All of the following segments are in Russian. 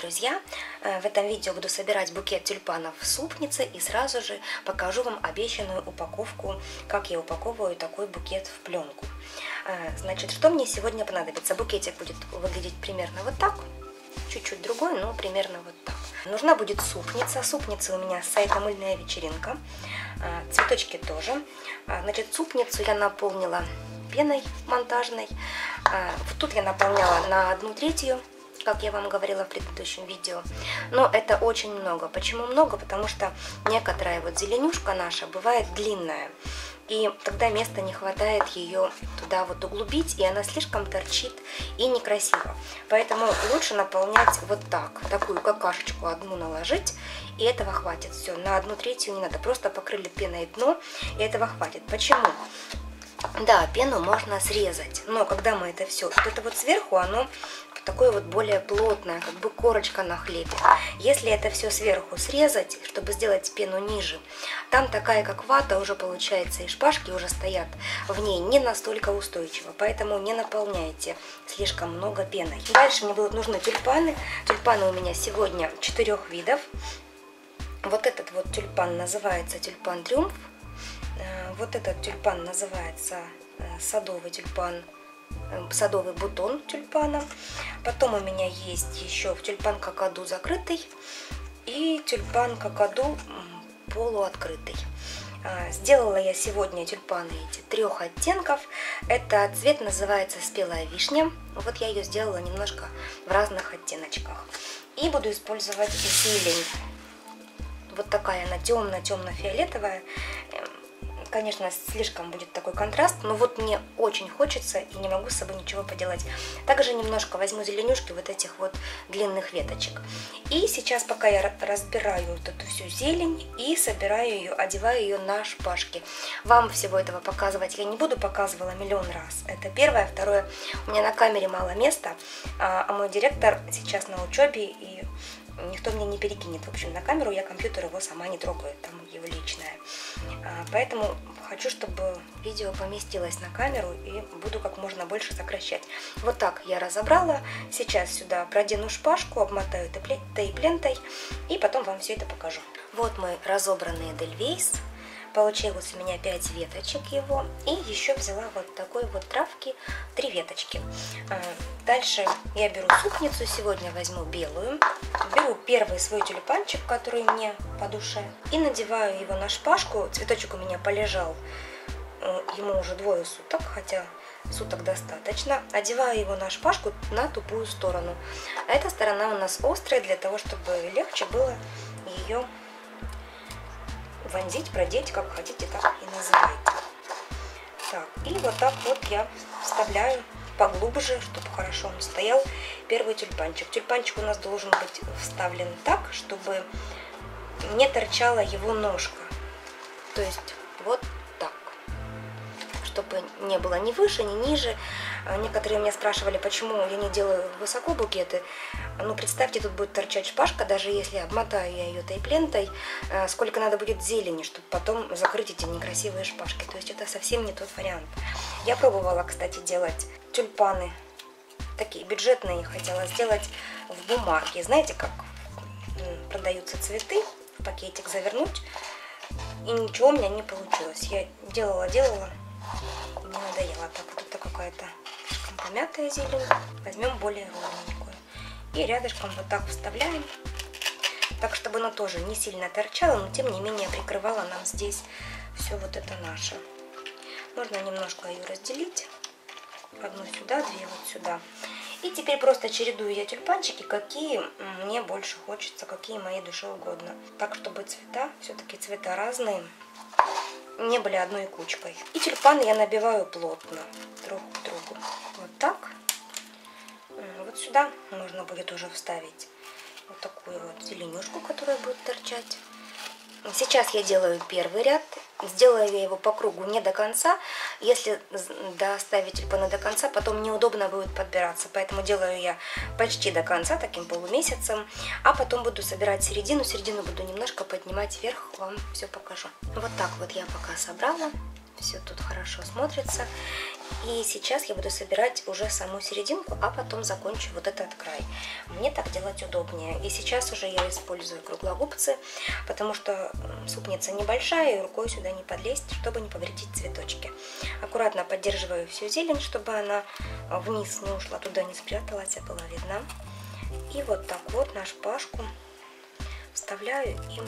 друзья! В этом видео буду собирать букет тюльпанов в супнице и сразу же покажу вам обещанную упаковку, как я упаковываю такой букет в пленку. Значит, что мне сегодня понадобится? Букетик будет выглядеть примерно вот так, чуть-чуть другой, но примерно вот так. Нужна будет супница. Супница у меня с сайта «Мыльная вечеринка». Цветочки тоже. Значит, супницу я наполнила пеной монтажной. Вот тут я наполняла на 1/3, как я вам говорила в предыдущем видео. Но это очень много. Почему много? Потому что некоторая вот зеленюшка наша бывает длинная. И тогда места не хватает ее туда вот углубить, и она слишком торчит и некрасиво. Поэтому лучше наполнять вот так. Такую какашечку одну наложить, и этого хватит. Все, на 1/3 не надо. Просто покрыли пеной дно, и этого хватит. Почему? Да, пену можно срезать, но когда мы это все, вот это вот сверху, оно такое вот более плотное, как бы корочка на хлебе. Если это все сверху срезать, чтобы сделать пену ниже, там такая как вата уже получается, и шпажки уже стоят в ней не настолько устойчиво, поэтому не наполняйте слишком много пеной. Дальше мне будут нужны тюльпаны. Тюльпаны у меня сегодня 4 видов. Вот этот вот тюльпан называется тюльпан Триумф. Вот этот тюльпан называется садовый тюльпан, садовый бутон тюльпана. Потом у меня есть еще тюльпан какаду закрытый и тюльпан какаду полуоткрытый. Сделала я сегодня тюльпаны эти 3 оттенков. Это цвет называется спелая вишня. Вот я ее сделала немножко в разных оттеночках. И буду использовать зелень. Вот такая она темно-темно-фиолетовая. Конечно, слишком будет такой контраст, но вот мне очень хочется и не могу с собой ничего поделать. Также немножко возьму зеленюшки вот этих вот длинных веточек. И сейчас, пока я разбираю вот эту всю зелень и собираю ее, одеваю ее на шпажки. Вам всего этого показывать я не буду, показывала миллион раз. Это первое. Второе, у меня на камере мало места, а мой директор сейчас на учебе, и никто мне не перекинет. В общем, на камеру я компьютер его сама не трогаю, там его личное. Поэтому хочу, чтобы видео поместилось на камеру, и буду как можно больше сокращать. Вот так я разобрала. Сейчас сюда продену шпажку, обмотаю тейп-лентой, и потом вам все это покажу. Вот мой разобранный эдельвейс. Получилось у меня 5 веточек его. И еще взяла вот такой вот травки 3 веточки. Дальше я беру супницу. Сегодня возьму белую. Беру первый свой тюльпанчик, который мне по душе. И надеваю его на шпажку. Цветочек у меня полежал. Ему уже 2 суток, хотя суток достаточно. Одеваю его на шпажку на тупую сторону. А эта сторона у нас острая, для того, чтобы легче было ее вонзить, продеть, как хотите, так и называйте. Так, и вот так вот я вставляю поглубже, чтобы хорошо он стоял, первый тюльпанчик. Тюльпанчик у нас должен быть вставлен так, чтобы не торчала его ножка. То есть вот так, чтобы не было ни выше, ни ниже. Некоторые меня спрашивали, почему я не делаю высоко букеты. Ну, представьте, тут будет торчать шпажка, даже если обмотаю я ее тейп-лентой, сколько надо будет зелени, чтобы потом закрыть эти некрасивые шпажки. То есть это совсем не тот вариант. Я пробовала, кстати, делать тюльпаны, такие бюджетные, хотела сделать в бумаге. Знаете, как продаются цветы, в пакетик завернуть, и ничего у меня не получилось. Я делала, не надоело. Так, вот это какая-то помятая зелень. Возьмем более ровненькую. И рядышком вот так вставляем. Так, чтобы она тоже не сильно торчала, но тем не менее прикрывала нам здесь все вот это наше. Можно немножко ее разделить. Одну сюда, 2 вот сюда. И теперь просто чередую я тюльпанчики, какие мне больше хочется, какие моей душе угодно. Так, чтобы цвета, все-таки цвета разные, не были одной кучкой. И тюльпаны я набиваю плотно друг к другу. Вот так. Вот сюда можно будет уже вставить вот такую вот зеленюшку, которая будет торчать. Сейчас я делаю первый ряд. Сделаю я его по кругу не до конца. Если доставить тюльпаны до конца, потом неудобно будет подбираться. Поэтому делаю я почти до конца, таким полумесяцем. А потом буду собирать середину. Середину буду немножко поднимать вверх, вам все покажу. Вот так вот я пока собрала. Все тут хорошо смотрится. И сейчас я буду собирать уже саму серединку, а потом закончу вот этот край. Мне так делать удобнее. И сейчас уже я использую круглогубцы, потому что супница небольшая, и рукой сюда не подлезть, чтобы не повредить цветочки. Аккуратно поддерживаю всю зелень, чтобы она вниз не ушла, туда не спряталась, а была видна. И вот так вот на шпажку вставляю и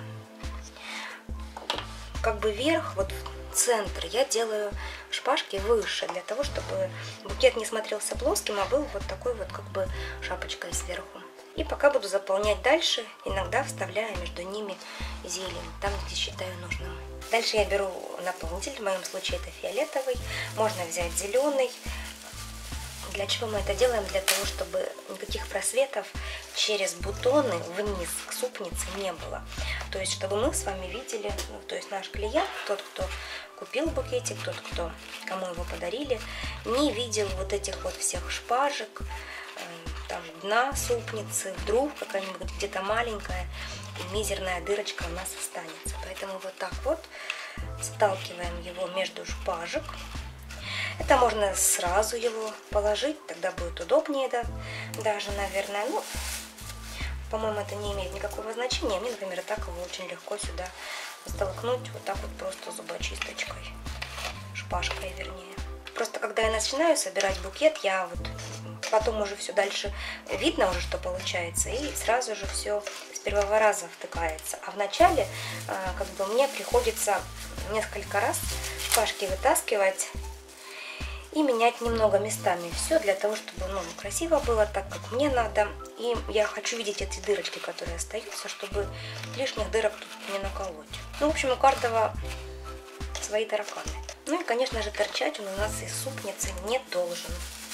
как бы вверх, вот центр я делаю шпажки выше, для того, чтобы букет не смотрелся плоским, а был вот такой вот как бы шапочкой сверху. И пока буду заполнять дальше, иногда вставляя между ними зелень, там, где считаю нужным. Дальше я беру наполнитель, в моем случае это фиолетовый, можно взять зеленый. Для чего мы это делаем? Для того, чтобы никаких просветов через бутоны вниз к супнице не было. То есть, чтобы мы с вами видели, то есть наш клиент, тот, кто купил букетик, тот, кому его подарили, не видел вот этих вот всех шпажек, там дна супницы, вдруг какая-нибудь где-то маленькая и мизерная дырочка у нас останется. Поэтому вот так вот сталкиваем его между шпажек. Это можно сразу его положить, тогда будет удобнее, да, даже, наверное. Ну, по-моему, это не имеет никакого значения. Мне, например, так его очень легко сюда столкнуть, вот так вот просто зубочисточкой, шпажкой, вернее. Просто когда я начинаю собирать букет, я вот потом уже все дальше видно уже, что получается, и сразу же все с первого раза втыкается. А вначале как бы мне приходится несколько раз шпажки вытаскивать и менять немного местами. Все для того, чтобы красиво было, так как мне надо. И я хочу видеть эти дырочки, которые остаются, чтобы лишних дырок тут не наколоть. Ну, в общем, у каждого свои тараканы. Ну и, конечно же, торчать он у нас из супницы не должен.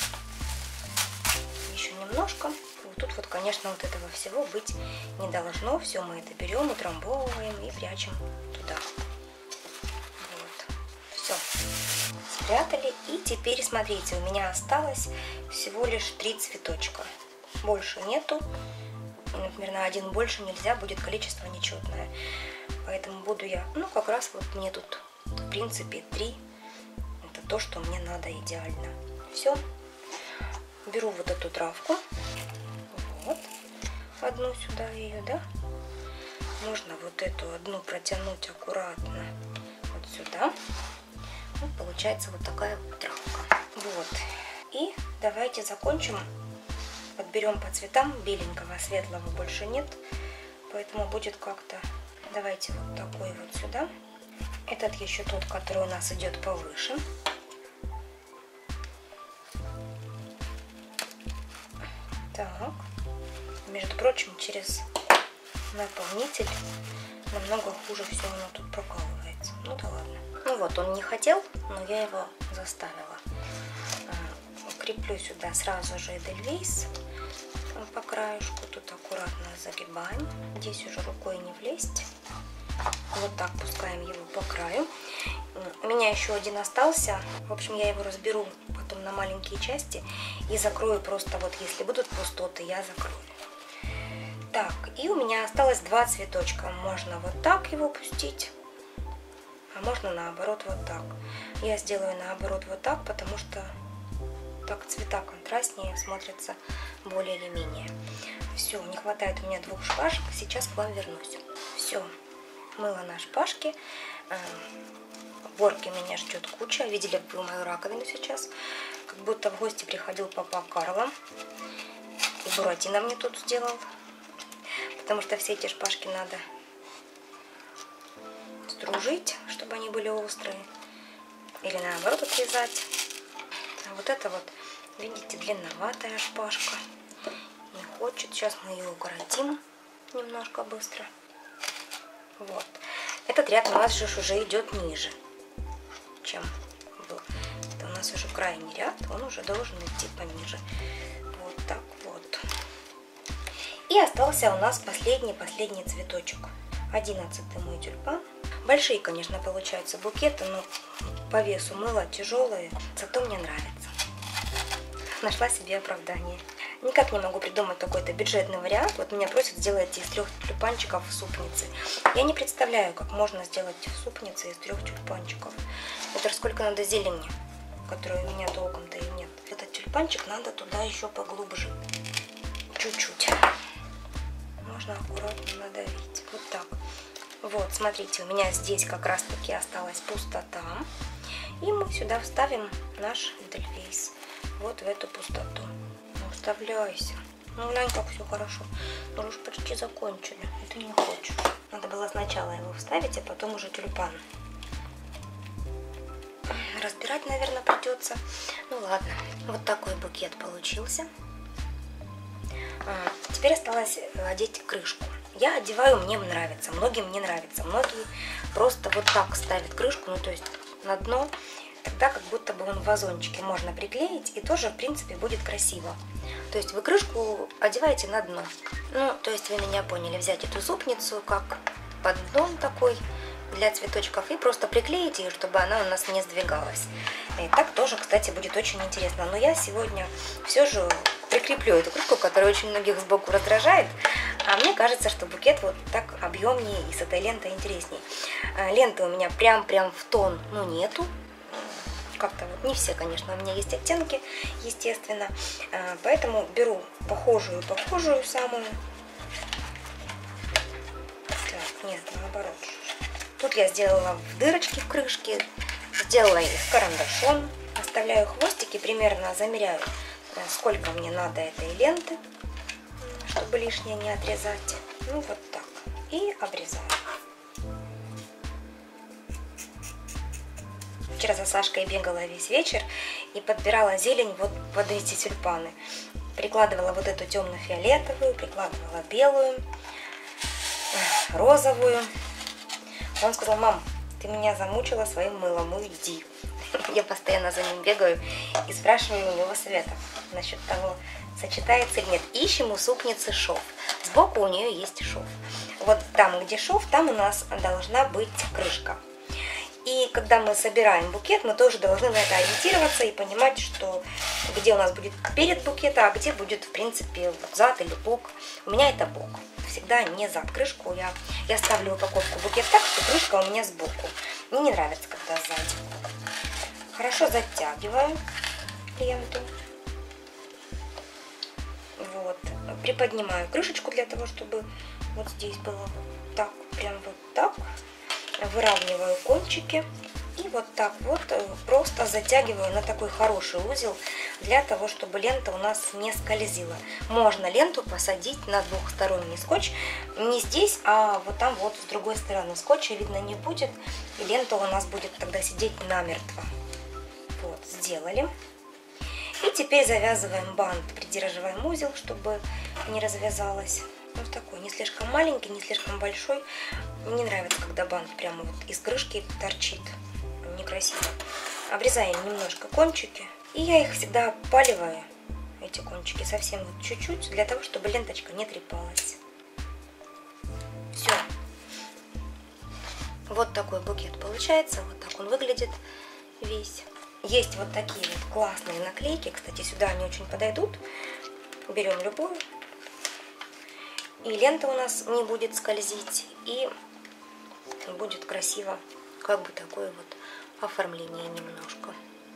Еще немножко. Вот тут вот, конечно, вот этого всего быть не должно. Все мы это берем, утрамбовываем и прячем туда. Вот. Все. Спрятали. И теперь, смотрите, у меня осталось всего лишь 3 цветочка. Больше нету. Например, на один больше нельзя, будет количество нечетное. Поэтому буду я, как раз вот мне тут, в принципе, 3. Это то, что мне надо идеально. Все. Беру вот эту травку. Вот. Одну сюда ее, да. Можно вот эту одну протянуть аккуратно вот сюда. Вот получается вот такая вот травка. Вот. И давайте закончим. Подберем по цветам. Беленького, светлого больше нет. Поэтому будет как-то... Давайте вот такой вот сюда. Этот еще тот, который у нас идет повыше. Так. Между прочим, через наполнитель намного хуже все оно тут прокалывается. Ну да ладно. Ну вот, он не хотел, но я его заставила. Креплю сюда сразу же эдельвейс по краешку. Тут аккуратно загибаем. Здесь уже рукой не влезть. Вот так пускаем его по краю. У меня еще один остался. В общем, я его разберу потом на маленькие части и закрою просто вот, если будут пустоты, я закрою. Так, и у меня осталось 2 цветочка. Можно вот так его пустить, а можно наоборот вот так. Я сделаю наоборот вот так, потому что так цвета контрастнее смотрятся более или менее. Все, не хватает у меня 2 шпажек. Сейчас к вам вернусь. Все, мыла на шпажке. Уборки меня ждет куча. Видели бы мою раковину сейчас. Как будто в гости приходил папа Карло. И Буратино мне тут сделал. Потому что все эти шпажки надо стружить, чтобы они были острые. Или наоборот отрезать. А вот это вот, видите, длинноватая шпажка. Не хочет. Сейчас мы ее укоротим немножко быстро. Вот. Этот ряд у нас же уже идет ниже, чем был. Это у нас уже крайний ряд, он уже должен идти пониже. Вот так вот. И остался у нас последний цветочек. 11-й мой тюльпан. Большие, конечно, получаются букеты, но по весу мыло тяжелые, зато мне нравится. Нашла себе оправдание. Никак не могу придумать какой-то бюджетный вариант. Вот меня просят сделать из 3 тюльпанчиков супницы. Я не представляю, как можно сделать супницы из 3 тюльпанчиков. Это сколько надо зелени, которой у меня толком-то и нет. Этот тюльпанчик надо туда еще поглубже. Чуть-чуть. Можно аккуратно надавить. Вот так. Вот, смотрите, у меня здесь как раз-таки осталась пустота. И мы сюда вставим наш эдельвейс. Вот в эту пустоту. Ну, вставляйся. Ну, глянь, как все хорошо. Мы уже почти закончили. И ты не хочешь. Надо было сначала его вставить, а потом уже тюльпан. Разбирать, наверное, придется. Ну ладно. Вот такой букет получился. Теперь осталось одеть крышку. Я одеваю, мне нравится. Многим не нравится. Многие просто вот так ставят крышку, ну то есть на дно. Тогда как будто бы он в вазончике можно приклеить, и тоже, в принципе, будет красиво. То есть вы крышку одеваете на дно. Ну, то есть вы меня поняли. Взять эту супницу как поддон такой для цветочков и просто приклеить ее, чтобы она у нас не сдвигалась. И так тоже, кстати, будет очень интересно. Но я сегодня все же прикреплю эту крышку, которая очень многих сбоку раздражает. А мне кажется, что букет вот так объемнее и с этой лентой интересней. Ленты у меня прям в тон, ну, нету. Как-то вот не все, конечно, у меня есть оттенки, естественно. Поэтому беру похожую самую. Так, нет, наоборот. Тут я сделала дырочки в крышке, сделала их карандашом. Оставляю хвостики, примерно замеряю, сколько мне надо этой ленты, чтобы лишнее не отрезать. Ну вот так. И обрезаю. Вчера за Сашкой бегала весь вечер и подбирала зелень вот под эти тюльпаны. Прикладывала вот эту темно-фиолетовую, прикладывала белую, розовую. Он сказал: мам, ты меня замучила своим мылом, уйди. Я постоянно за ним бегаю и спрашиваю у него совета насчет того, сочетается или нет. Ищем у супницы шов. Сбоку у нее есть шов. Вот там, где шов, там у нас должна быть крышка. И когда мы собираем букет, мы тоже должны на это ориентироваться и понимать, что где у нас будет перед букета, а где будет, в принципе, зад или бок. У меня это бок. Всегда не зад. Крышку я ставлю упаковку букет так, что крышка у меня сбоку. Мне не нравится, когда сзади. Хорошо затягиваю ленту. Вот. Приподнимаю крышечку для того, чтобы вот здесь было вот так, прям вот так. Выравниваю кончики и вот так вот просто затягиваю на такой хороший узел для того, чтобы лента у нас не скользила. Можно ленту посадить на двухсторонний скотч, не здесь, а вот там вот с другой стороны. Скотча видно не будет, и лента у нас будет тогда сидеть намертво. Вот, сделали. И теперь завязываем бант, придерживаем узел, чтобы не развязалось. Вот такой, не слишком маленький, не слишком большой. Мне не нравится, когда бант прямо вот из крышки торчит. Некрасиво. Обрезаем немножко кончики. И я их всегда опаливаю, эти кончики, совсем вот чуть-чуть, для того, чтобы ленточка не трепалась. Все. Вот такой букет получается. Вот так он выглядит весь. Есть вот такие вот классные наклейки. Кстати, сюда они очень подойдут. Берем любую. И лента у нас не будет скользить, и будет красиво, как бы такое вот оформление немножко.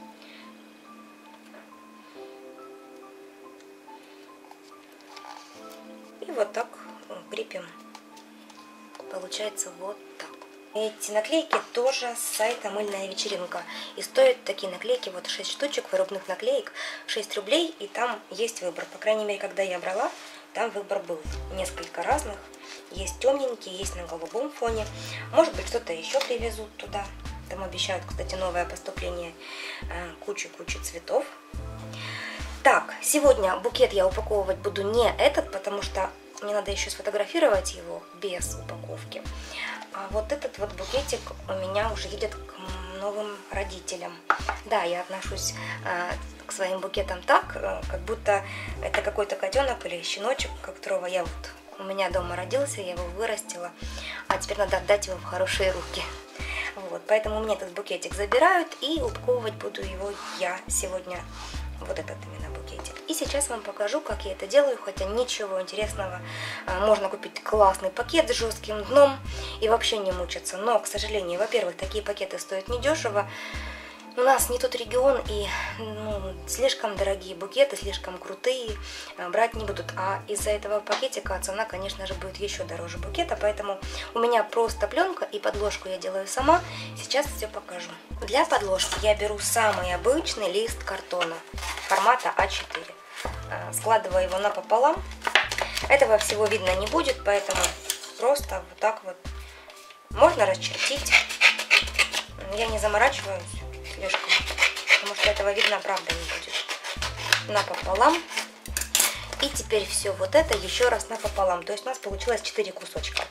И вот так крепим. Получается вот так. Эти наклейки тоже с сайта «Мыльная вечеринка». И стоят такие наклейки, вот 6 штучек вырубных наклеек, 6 рублей, и там есть выбор. По крайней мере, когда я брала, там выбор был несколько разных. Есть темненькие, есть на голубом фоне. Может быть, что-то еще привезут туда. Там обещают, кстати, новое поступление кучу-кучу цветов. Так, сегодня букет я упаковывать буду не этот, потому что мне надо еще сфотографировать его без упаковки. А вот этот вот букетик у меня уже едет к новым родителям. Да, я отношусь к своим букетам так, как будто это какой-то котенок или щеночек, которого я вот у меня дома родился, я его вырастила, а теперь надо отдать его в хорошие руки. Вот, поэтому мне этот букетик забирают, и упаковывать буду его я сегодня, вот этот именно букетик. И И сейчас вам покажу, как я это делаю, хотя ничего интересного. Можно купить классный пакет с жестким дном и вообще не мучиться. Но, к сожалению, во-первых, такие пакеты стоят недешево. У нас не тот регион, и слишком дорогие букеты, слишком крутые, брать не будут. А из-за этого пакетика цена, конечно же, будет еще дороже букета. Поэтому у меня просто пленка, и подложку я делаю сама. Сейчас все покажу. Для подложки я беру самый обычный лист картона формата А4. Складываю его напополам. Этого всего видно не будет, поэтому просто вот так вот можно расчертить. Я не заморачиваюсь слишком, потому что этого видно, правда, не будет. Напополам. И теперь все вот это еще раз напополам. То есть у нас получилось 4 кусочка.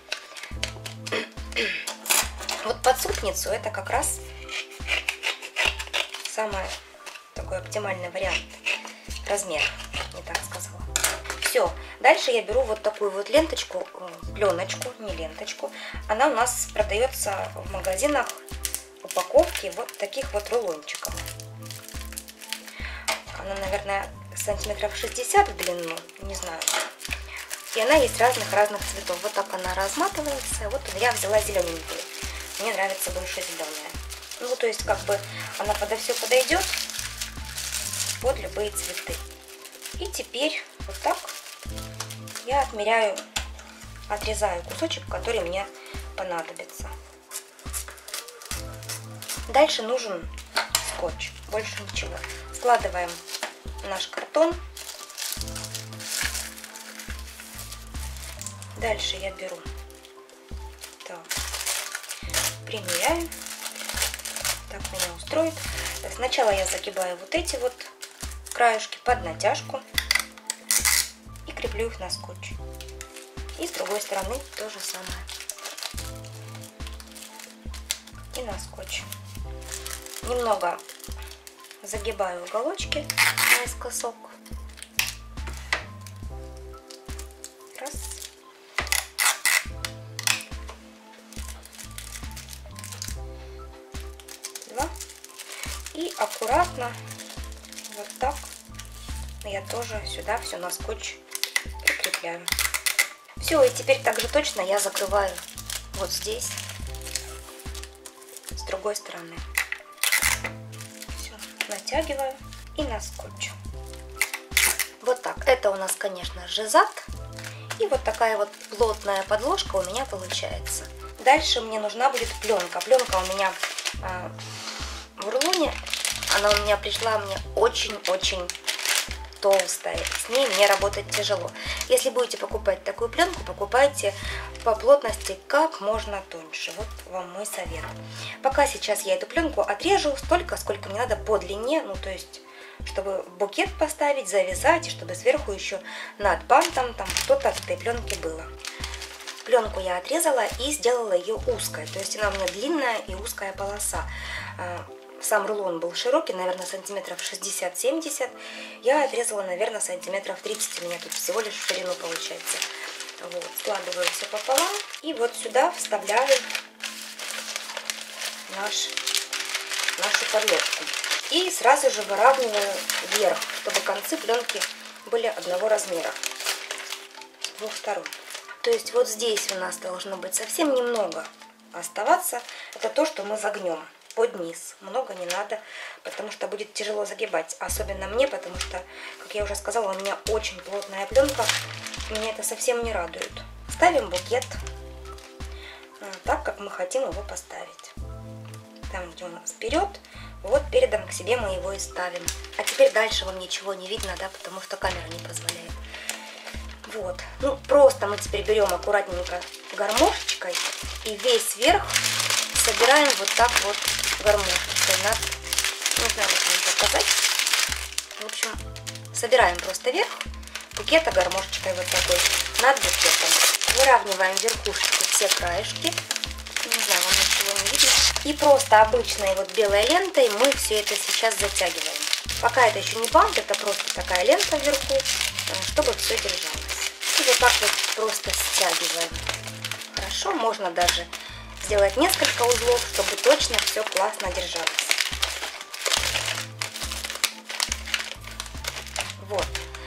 Вот под супницу это как раз самый такой оптимальный вариант. Размер, не так сказала. Все. Дальше я беру вот такую вот ленточку, пленочку, не ленточку. Она у нас продается в магазинах. Упаковки вот таких вот рулончиков. Она, наверное, сантиметров 60 в длину, не знаю. И она есть разных цветов. Вот так она разматывается. Вот я взяла зелененькую. Мне нравится больше зеленая. Ну, то есть, как бы она подо все подойдет под любые цветы. И теперь вот так я отмеряю, отрезаю кусочек, который мне понадобится. Дальше нужен скотч, больше ничего. Складываем наш картон. Дальше я беру, так, примеряю, так меня устроит. Сначала я загибаю вот эти вот краешки под натяжку и креплю их на скотч. И с другой стороны то же самое. И на скотч. Немного загибаю уголочки наискосок. Раз. Два. И аккуратно вот так я тоже сюда все на скотч прикрепляю. Все, и теперь также точно я закрываю вот здесь, с другой стороны. Все, натягиваю и на скотч. Вот так. Это у нас, конечно же, зад. И вот такая вот плотная подложка у меня получается. Дальше мне нужна будет пленка. Пленка у меня в рулоне. Она у меня пришла мне очень-очень толстая. С ней мне работать тяжело. Если будете покупать такую пленку, покупайте по плотности как можно тоньше. Вот вам мой совет. Пока сейчас я эту пленку отрежу столько, сколько мне надо по длине. Ну, то есть, чтобы букет поставить, завязать, и чтобы сверху еще над бантом там что-то от этой пленки было. Пленку я отрезала и сделала ее узкой. То есть она у меня длинная и узкая полоса. Сам рулон был широкий, наверное, сантиметров 60-70. Я отрезала, наверное, сантиметров 30. У меня тут всего лишь в ширину получается. Вот, складываю все пополам. И вот сюда вставляю нашу подложку. И сразу же выравниваю вверх, чтобы концы пленки были одного размера с двух сторон. То есть вот здесь у нас должно быть совсем немного оставаться. Это то, что мы загнем под низ. Много не надо, потому что будет тяжело загибать. Особенно мне, потому что, как я уже сказала, у меня очень плотная пленка. Меня это совсем не радует. Ставим букет так, как мы хотим его поставить. Там, где у нас вперед, вот передом к себе мы его и ставим. А теперь дальше вам ничего не видно, да, потому что камера не позволяет. Вот. Ну, просто мы теперь берем аккуратненько гармошечкой и весь верх собираем вот так вот гармошечкой. Не знаю, как вам показать. В общем, собираем просто верх букета гармошечкой вот такой над букетом. Выравниваем верхушечку все краешки. Не знаю, вам ничего не видно. И просто обычной вот белой лентой мы все это сейчас затягиваем. Пока это еще не бант, это просто такая лента вверху, чтобы все держалось. И вот так вот просто стягиваем. Хорошо, можно даже сделать несколько узлов, чтобы точно все классно держалось. Вот.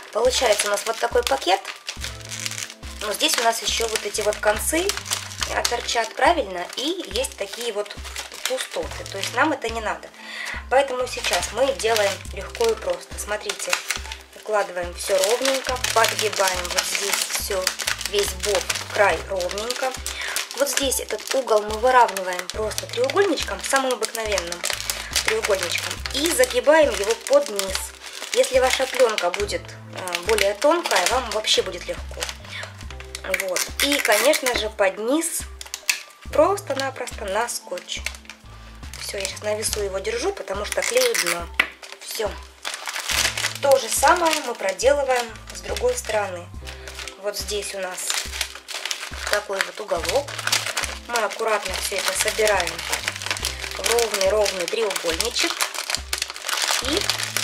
Получается у нас вот такой пакет. Но здесь у нас еще вот эти вот концы торчат, правильно, и есть такие вот пустоты, то есть нам это не надо. Поэтому сейчас мы делаем легко и просто. Смотрите, укладываем все ровненько, подгибаем вот здесь все, весь бок, край ровненько. Вот здесь этот угол мы выравниваем просто треугольничком, самым обыкновенным треугольничком, и загибаем его под низ. Если ваша пленка будет более тонкая, вам вообще будет легко. Вот. И, конечно же, под низ просто-напросто на скотч. Все, я сейчас на весу его держу, потому что клею дно. Все. То же самое мы проделываем с другой стороны. Вот здесь у нас такой вот уголок. Мы аккуратно все это собираем в ровный-ровный треугольничек. И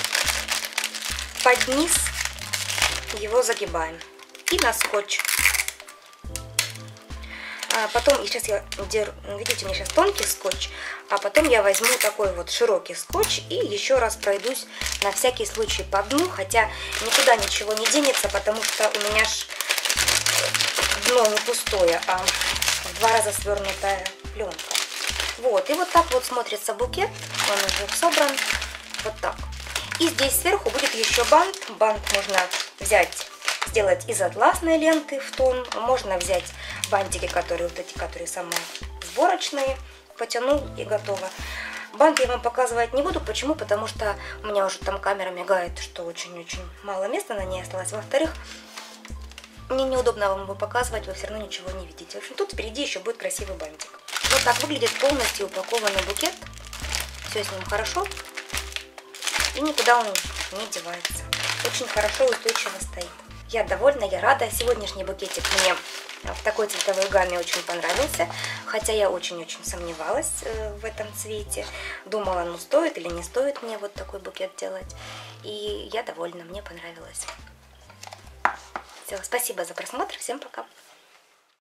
под низ его загибаем. И на скотч. Потом, сейчас я держу, видите, у меня сейчас тонкий скотч, а потом я возьму такой вот широкий скотч и еще раз пройдусь на всякий случай по дну, хотя никуда ничего не денется, потому что у меня ж дно не пустое, а в 2 раза свернутая пленка. Вот, и вот так вот смотрится букет, он уже собран, вот так. И здесь сверху будет еще бант, бант можно взять, сделать из атласной ленты в тон, можно взять бантики, которые вот эти, которые самые сборочные, потянул и готово. Бант я вам показывать не буду, почему? Потому что у меня уже там камера мигает, что очень-очень мало места на ней осталось. Во-вторых, мне неудобно вам его показывать, вы все равно ничего не видите. В общем, тут впереди еще будет красивый бантик. Вот так выглядит полностью упакованный букет. Все с ним хорошо и никуда он не девается. Очень хорошо и устойчиво стоит. Я довольна, я рада. Сегодняшний букетик мне в такой цветовой гамме очень понравился. Хотя я очень-очень сомневалась в этом цвете. Думала, ну стоит или не стоит мне вот такой букет делать. И я довольна, мне понравилось. Все, спасибо за просмотр. Всем пока.